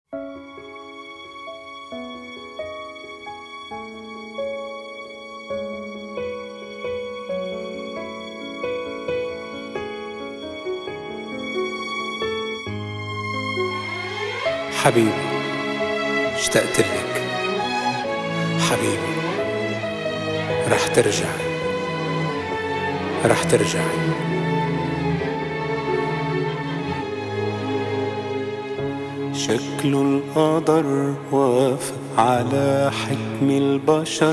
حبيبي اشتقت لك، حبيبي رح ترجعي، رح ترجعي. شكله القدر وافق على حكم البشر،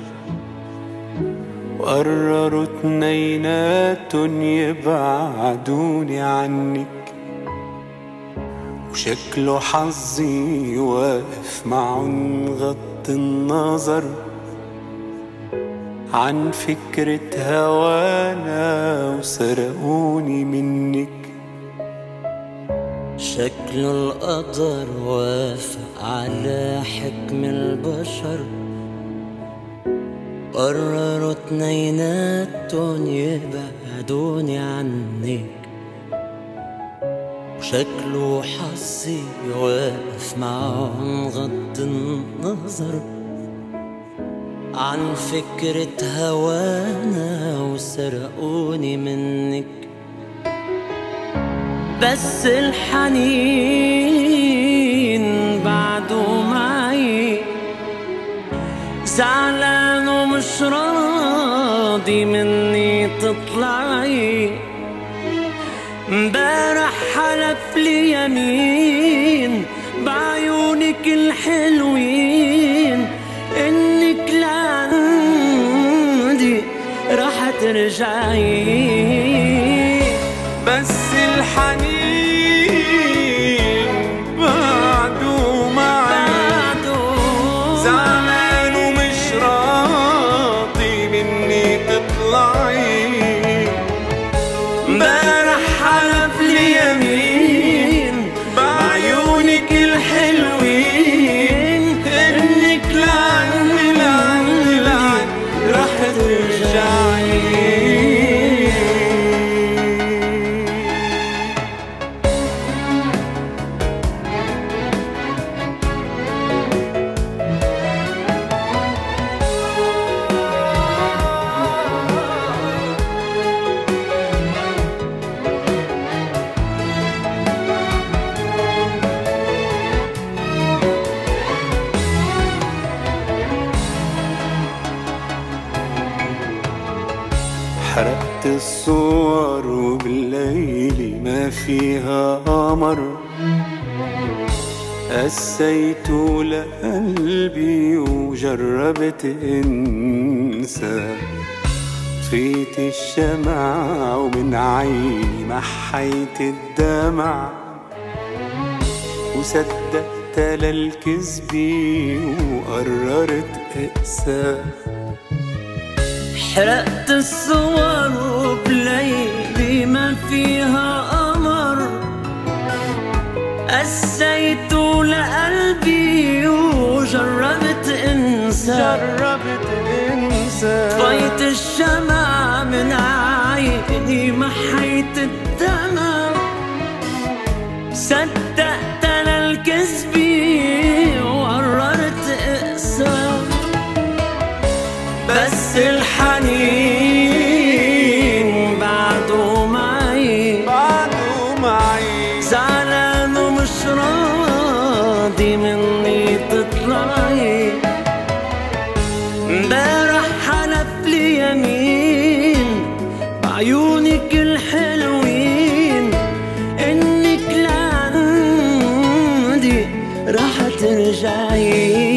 وقرروا اتنيناتن يبعدوني عنك، وشكله حظي واقف معن غض النظر عن فكرة هوانا وسرقوني منك. شكل القدر وافق على حكم البشر، قرروا اتنيناتن يبعدوني عنك، وشكله حظي واقف معهم غض النظر عن فكرة هوانا وسرقوني منك. بس الحنين بعده معي، زعلان ومش راضي مني تطلعي. امبارح حلف لي يمين بعيونك الحلوين انك لعندي رح ترجعي. بس الحنين بعده معي، زعلان ومش راضي مني تطلعي. امبارح حلف لي يمين بعيونك الحلوين انك لعندي لعندي لعندي رح ترجعي. حرقت الصور وبالليل ما فيها قمر، قسيت لقلبي وجربت انسى. طفيت الشمع ومن عيني محيت الدمع، وصدقت للكذب وقررت اقسى. حرقت الصور وبليلي ما فيها قمر، قسيت لقلبي وجربت انسى. طفيت الشمع من عيني محيت الدمع، صدقت للكذب وقررت اقسى. بس الحنين بعده معي، زعلان ومش راضي مني تطلعي. امبارح حلف لي يمين بعيونك الحلوين انك لعندي رح ترجعي.